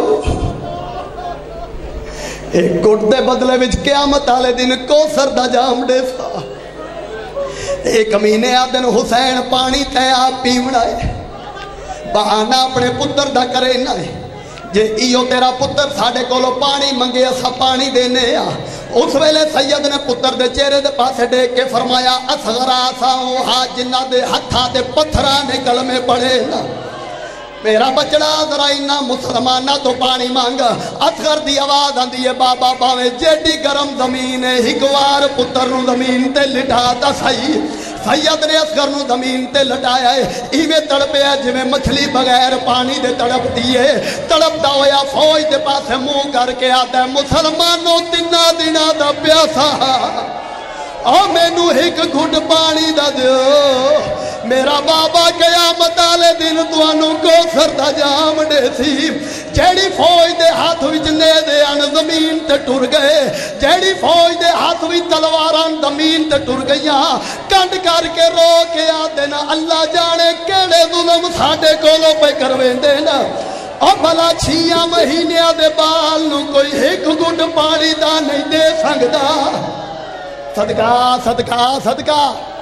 ایک گھٹ دے بدلے وچ قیامت آلے دن کو سر دا جام دے سا ایک مہینے آدھن حسین پانی تے آپ پیونا ہے بہانہ اپنے پتر دا کرے نہ ہے جے ایو تیرا پتر ساڑے کولو پانی منگے اسا پانی دینے اس ویلے سید نے پتر دے چہرے دے پاسے دیکھ کے فرمایا اصغر آساؤں ہاتھ جنہ دے ہتھا دے پتھرانے گل میں پڑے نا میرا بچڑا ذرا انہا مسلمانہ تو پانی مانگا اصغر دی آواز آندی ہے بابا باوے جیڈی گرم زمین ہے ہکوار پتر نو زمین تے لٹھا تا صحیح سید نے اصغر نو زمین تے لٹایا ہے ایویں تڑپے ہے جویں مچھلی بغیر پانی دے تڑپ دیئے تڑپتا ہویا فوج دے پاسے منہ کر کے آتا ہے مسلمانوں 3 دن دا پیاسا میں نو ایک گھٹ پانی دا دیو میرا بابا قیامت والے دن توانوں کو سر دا جام دے سی جیڑی فوج دے ہاتھ وچ نیزے ان زمین تے ٹر گئے جیڑی فوج دے ہاتھ وچ تلواراں زمین تے ٹر گئیاں کنڈ کر کے رو کے آدے نا اللہ جانے کیڑے ظلم ساڈے کولوں پہ کرویندے نا اور بھلا 6 مہینے دے بال نو کوئی ایک گھٹ پانی دا نہیں دے سکدا صدقہ صدقہ صدقہ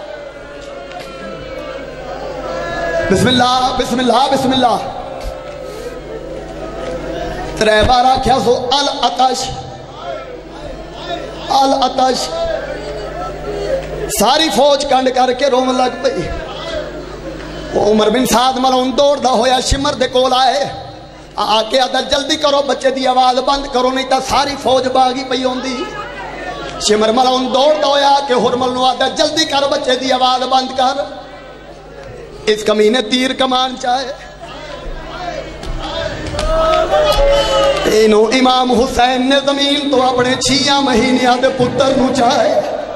بسم اللہ بسم اللہ بسم اللہ 3 بار آکھیا سو العطش العطش ساری فوج کنڈ کر کے روم لگ پئی عمر بن سعد ملعون دوڑ دا ہویا شمر دے کول آئے آکے آدھا جلدی کرو بچے دی آواز بند کرو نہیں تا ساری فوج باغی پئی ہوندی شمر ملعون دوڑ دا ہویا کہ حرمل نو آدھا جلدی کر بچے دی آواز بند کر اس کمینے تیر کمان چاہے اینو امام حسین نے زمین تو اپنے 6 مہینے آدھے پتر نو چاہے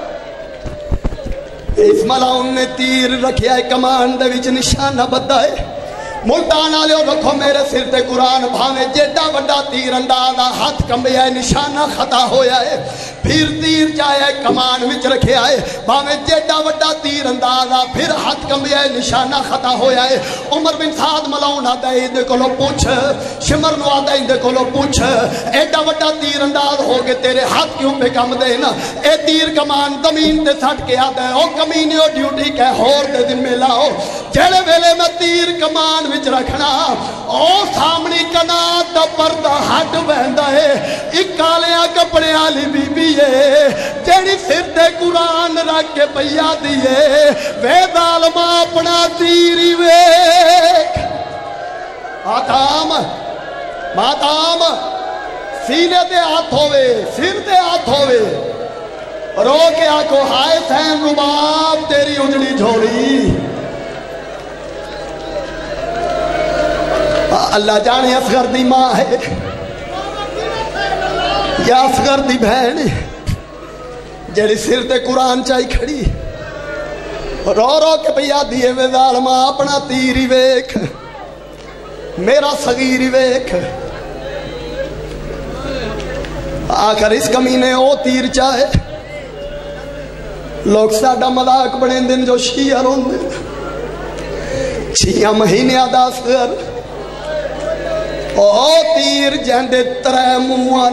اس ملعون نے تیر رکھیا ہے کمان دے وچ نشانہ بدھا ہے ملتان آلے رکھو میرے سر تے قرآن بھاوے جیڈا وڈا تیر اندازہ ہاتھ کمبیا ہے نشانہ خطا ہویا ہے پھر تیر چاہے کمان وچ رکھے آئے بھاوے جیڈا وڈا تیر اندازہ پھر ہاتھ کمبیا ہے نشانہ خطا ہویا ہے عمر بن سعد ملعون آدھا ہے اندے کولو پوچھ شمر نو آدھا اندے کولو پوچھ ایڈا وڈا تیر انداز ہو کے تیرے ہاتھ کیوں پہ کم دے نا اے تیر کمان زمین تے سٹ کے آدھا ہے او کمینے او ڈیوٹی کہ ہور دے دن میں لاؤ جیڑے ویلے میں تیر کمان وچ رکھنا او سامنی کنات دا پردہ ہٹ بہندا ہے ایک کالیاں کپڑے والی بی سر تے قرآن رکھ کے پیا دیے وے ظالما اپنا تیری ویکھ ماتام سینے تے ہاتھ ہوئے سر تے ہاتھ ہوئے رو کے آکو ہائے سین رباب تیری اجڑی جھولی اللہ جانے اصغر دی ماں ہے یا اصغر دی بہن جیڑی سر تے قرآن چاہی کھڑی رو رو کے پیا دیے وے ظالما اپنا تیری ویکھ میرا صغیری ویکھ آخر اس کمینے او تیر چاہے لوگ ساڑا مذاق بڑے دن جو شیعہ رون دے 6 مہینے آدھا اصغر او تیر جہندے 3 موان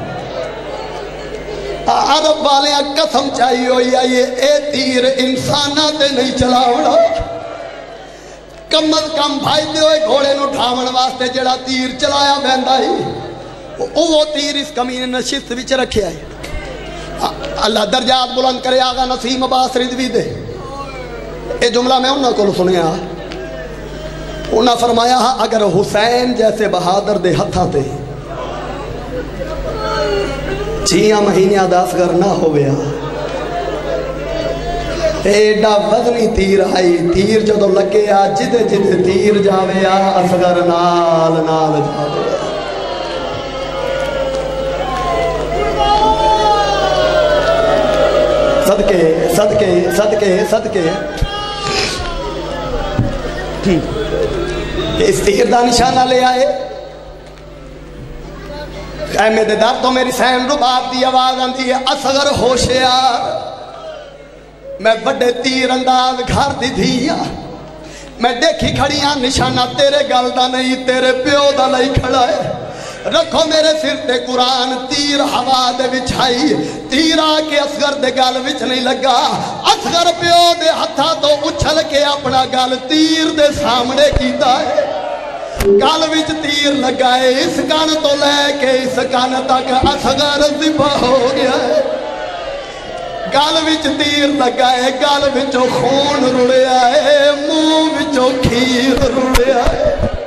عرب والے قسم چاہیے ہوئی آئیے اے تیر انسانہ تے نہیں چلاوڑا کم از کم بھائی دے ہوئے گھوڑے نو ڈھاون واسطے جڑا تیر چلایا بہندہ ہی وہ تیر اس کمینے نشست وچ رکھے آئے اللہ درجات بلند کرے آغا نسیم عباس رضوی دے اے جملہ میں انہوں کو سنیا انہوں فرمایا اگر حسین جیسے بہادر دے ہتھا تے 6 مہینے اصغر نہ ہو گیا ایڈا وزنی تیر آئی تیر جدو لگے آ جدے جدے تیر جاوے آ اصغر نال نال جاوے صدقے صدقے صدقے صدقے اس تیر دا نشانہ لے آئے خیمے دے در تو میری سین رباب دی آواز آندھی ہے اصغر ہوشیار میں بڑے تیر انداز گھر دی دھیا میں دیکھی کھڑیاں نشانہ تیرے گل دا نہیں تیرے پیو دا نہیں کھڑا ہے رکھو میرے سر تے قرآن تیر ہوا دے بچھائی تیر آکے اصغر دے گل وچ نہیں لگا اصغر پیو دے ہتھا تو اچھل کے اپنا گل تیر دے سامنے کیتا ہے گل وچ تیر لگائے اس کان تو لے کے اس کان تک اصغر ذبح ہو گیا ہے گل وچ تیر لگائے گل وچوں خون رڑیا ہے منہ وچوں کھیر رڑیا ہے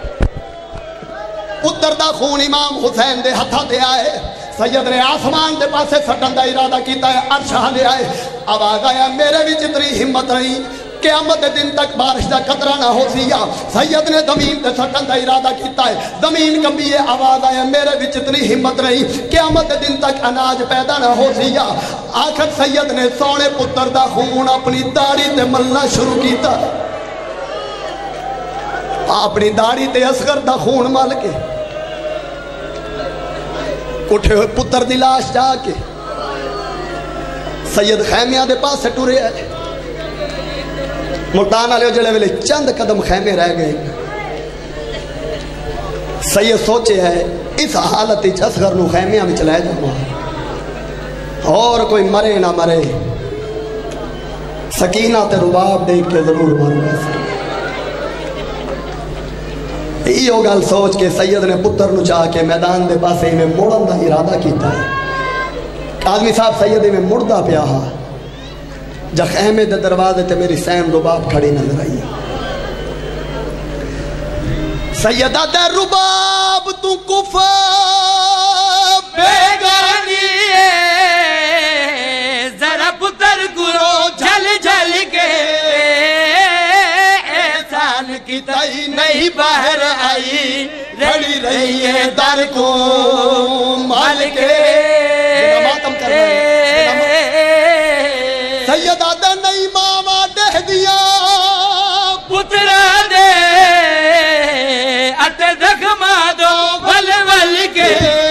پتر دا خون امام حسین دے ہتھا دے آئے سید نے آسمان دے پاسے سٹن دا ارادہ کیتا ہے عرشہ لے آئے آواز آیا میرے بھی اتنی ہمت نہیں قیامت دن تک بارش دا قطرہ نہ ہو سیا سید نے زمین تے سٹن دا ارادہ کیتا ہے زمین کمبی ہے آواز آیا میرے بھی اتنی ہمت نہیں قیامت دن تک اناج پیدا نہ ہو سیا آخر سید نے سونے پتر دا خون اپنی داڑھی تے ملنا شروع کیتا اپنی داڑھی تے اصغر دا خون مل کے اٹھے ہوئے پتر دی لاش جا کے سید خیمیاں دے پاس سے ٹورے آئے ملتان آلے جڑے ویلے چند قدم خیمے رہ گئے سید سوچے ہے اس حالت اصغر نو خیمیاں میں چلائے جاؤں اور کوئی مرے نہ مرے سکینہ تے رباب دیکھ کے ضرور مارو ایسا ایو گل سوچ کے سید نے پتر نو چاہ کے میدان دے پاسے میں موڑن دا ارادہ کیتا ہے آدمی صاحب سیدے میں مردہ پیا ہا جا خیمے دے دروازے تے میری سین رباب کھڑی نظر آئی سیدہ دے رباب تو کفا بیگانی ہے ذرا پتر گرو جھل جھل کے احسان کی تائی نہیں باہر آئی رڑی رہی ہے در کو مال کے سیدہ دے نہیں ماما دہ دیا پتر دے اتے زخما دو بھل بھل کے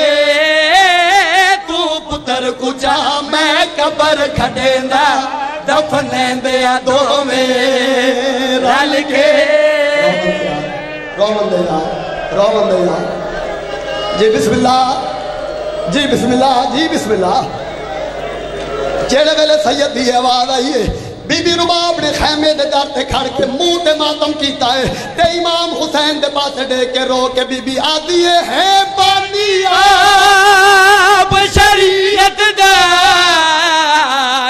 تو پتر کچا میں قبر کھڑیندہ دفنیں دیا دو میں رل کے رومن دیا جی بسم اللہ جی بسم اللہ جی بسم اللہ جیڑے ویلے سید دی آواز آئی ہے بی بی رباب نے خیمے دے در تے کھڑ کے منہ تے ماتم کیتا ہے تے امام حسین دے پاسے دے کے رو کے بی بی آدھی ہے پانی آب شریعت دا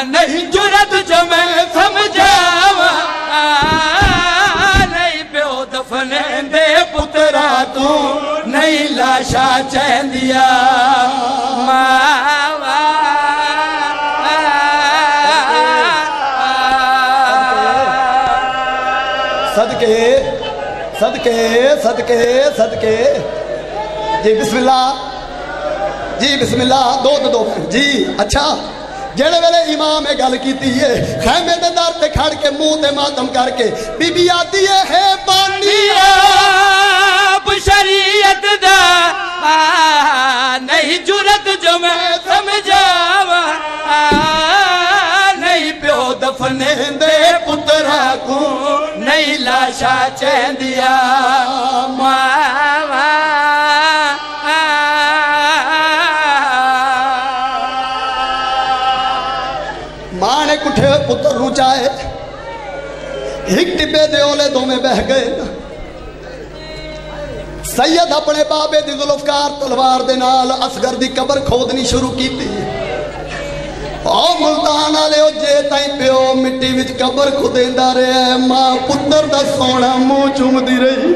صدقے صدقے صدقے صدقے جی بسم اللہ جی بسم اللہ دو جی اچھا جڑے ویلے امام گل کیتی ہے خیمے دے در تے کھڑ کے منہ تے ماتم کر کے بی بی آتی ہے بانی شریعت دا نہیں جرت جو میں سمجھاوا نہیں پیو دفنے دے پترا کو نہیں لاشا چہندیا ماں نے کٹھے پتر رو چاہے ایک ٹبے دے اولے دو میں بہ گئے سید اپنے بابے دی ذوالفقار تلوار دے نال اصغر دی قبر کھودنی شروع کی تھی او ملتان آلے او جے تائیں پیو مٹی وچ قبر کھودیندہ رہے ماں پتر دا سونا منہ چوم دی رہی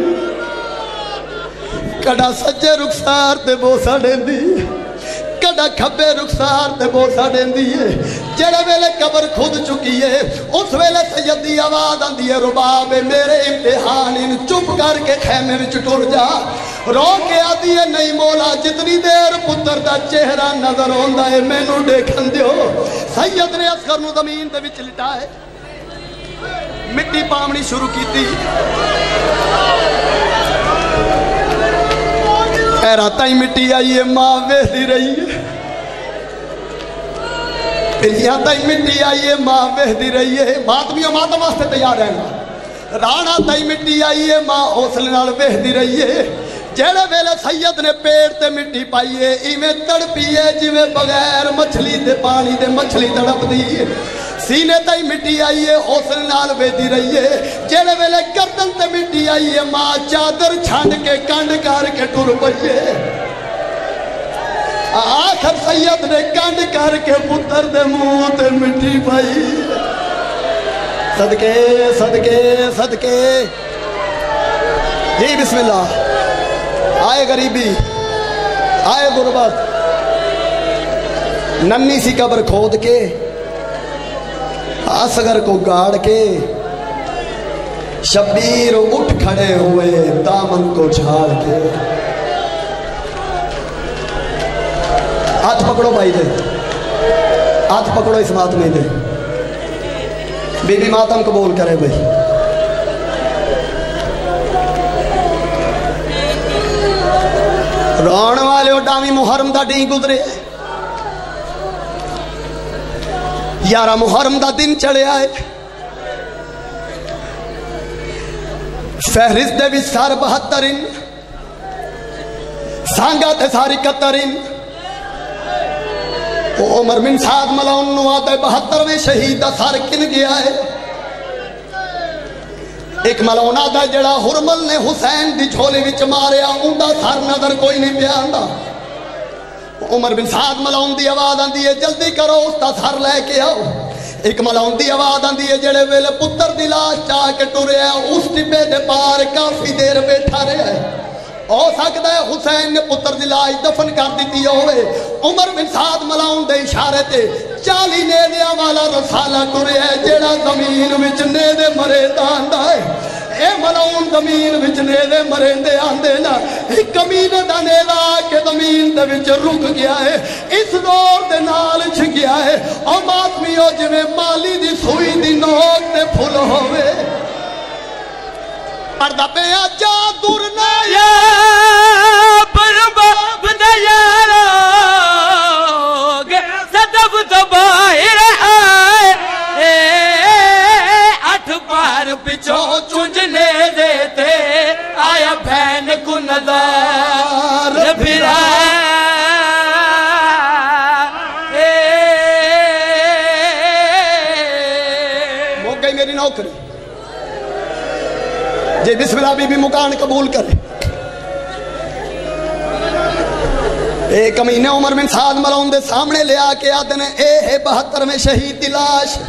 کڑا سجے رخسار تے بوسا دیندی کڑا کھبے رخسار تے بوسا دیندی ہے جڑے ویلے قبر کھود چکی ہے اس ویلے سید دی آواز آندی ہے رباب میرے امتحان ان چپ کر کے خیمے وچ ٹر جا رو کے آدھی ہے نہیں مولا جتنی دیر پتر دا چہرہ نظر ہوندا ہے مینوں دیکھن دیو سید نے اصغر نو زمین دے وچ لٹائے مٹی پامنی شروع کیتی تائیں مٹی آئی ہے ماں ویستی رہی ہے پھلیاں تائیں مٹی آئی ہے ماں ویستی رہی ہے ماتمیوں ماتم واسطے تیار رہنا رانا تائیں مٹی آئی ہے ماں حوصلے نال ویستی رہی ہے جڑے ویلے سید نے پیڑ تے مٹی پائی ہے ایویں تڑپی ہے جویں بغیر مچھلی تے پانی دے مچھلی تڑپ دی سینے تائیں مٹی آئی ہے حوصلے نال ویستی رہی ہے جڑے ویلے گردن تے مٹی آئی ہے ماں چادر چھنڈ کے کنڈ کر کے ٹر پئی ہے آخر سید نے کنڈ کر کے پتر دے منہ تے مٹی پائی صدقے صدقے صدقے جی بسم اللہ آئے غریبی آئے غربت ننی سی قبر کھود کے اصغر کو گاڑ کے شبیر اٹھ کھڑے ہوئے دامن کو جھاڑ کے ہاتھ پکڑو بھائی دے ہاتھ پکڑو اس ماتمی دے بی بی ماتم قبول کرے بھائی رون والے اڈامی محرم دا ڈیں گزرے یارہ محرم دا دن چڑھے آئے فہرست دے بھی سار 72 سانگا تے ساری 71 عمر بن سعد ملعون نو آدھے 72ویں شہید دا سار کن گیا ہے ایک ملعون آدھا جڑا حرمل نے حسین دی جھولے وچ ماریا ان دا سار نظر کوئی نہیں پیاندا عمر بن سعد ملعون دی آواز آندی ہے جلدی کرو اس دا سر لے کے آؤ ایک ملعون دی آواز آندی ہے جڑے ویلے پتر دی لاش چاہ کے ٹرے ہے اس ٹبے دے پار کافی دیر بیٹھا رہے ہے ہو سکتا ہے حسین نے پتر دی لاش دفن کر دیتی ہوئے عمر بن سعد ملعون دے اشارے تے 40 نیدیاں والا رسالہ ٹرے ہے جڑا زمین وچ نیدے مرے داندا ہے اے ملعون زمین وچ نیدے مرے دے آندے نا ایک کمینے دا نیدہ کے زمین دے وچ رک گیا ہے اس دور دے نال چھ گیا ہے اور ماتمیوں جویں مالی دی سوئی دی نوک تے پھل ہوئے پردہ پہ آجا دورنا یا برباب دا یارو صدب تو باہر آئے 8 بار پچھو چنجنے دیتے آیا بہن کو نظر پھرا ہو گئی میری نوکری جی بسم اللہ بی بی مکان قبول کرے ایک مہینے عمر بن سعد ملعون دے سامنے لے آکے آدھے نے اے ہے 72ویں شہید دی لاش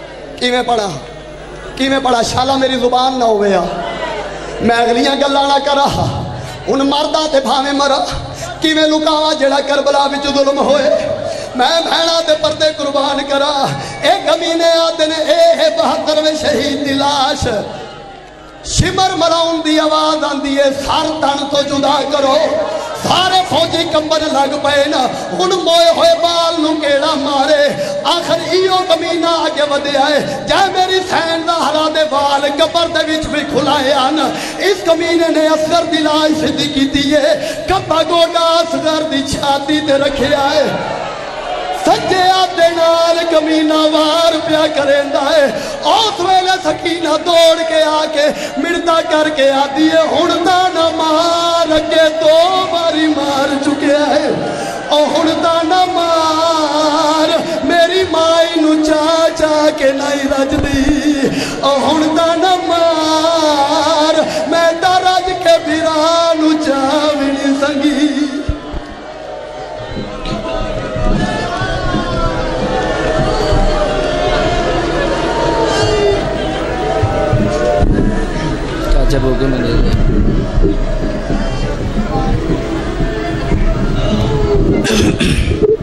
کیویں پڑھا شالا میری زبان نہ ہویا میں اگلیاں گلانا کر رہا ان مردہ تے بھاویں مرا کیویں لکاوا جڑا کربلا وچ ظلم ہوئے میں بھیڑا تے پردے قربان کرا ایک مہینے آدھے نے اے ہے 72ویں شہید دی لاش شمر ملاؤن دی آواز آندی ہے سار تن تو جدا کرو سارے فوجی کمبر لگ پے نا ان موئے ہوئے بال نو کیڑا مارے آخر ایو کمینہ آگے ودے آئے جائے میری سین دا ہرا دے بال کبر دے وچ بھی کھلائے آنا اس کمینے نے اصغر دی لاش سدھی کی دیئے کبا گوڑا اصغر دی چھاتی تے رکھے آئے سجے آتے نال کمینہ وار پیا کریندا ہے اوس ویلے سکینہ دوڑ کے آکے مردہ کر کے آتی ہے ہندا نہ مار اگے 2 باری مار چکے ہے او ہندا نہ مار میری مائی نو چا کے نہیں رج دی او ہندا نہ مار میں تا رج کے بیران نو چاوی نہیں سنگی جب ہوگی میں دے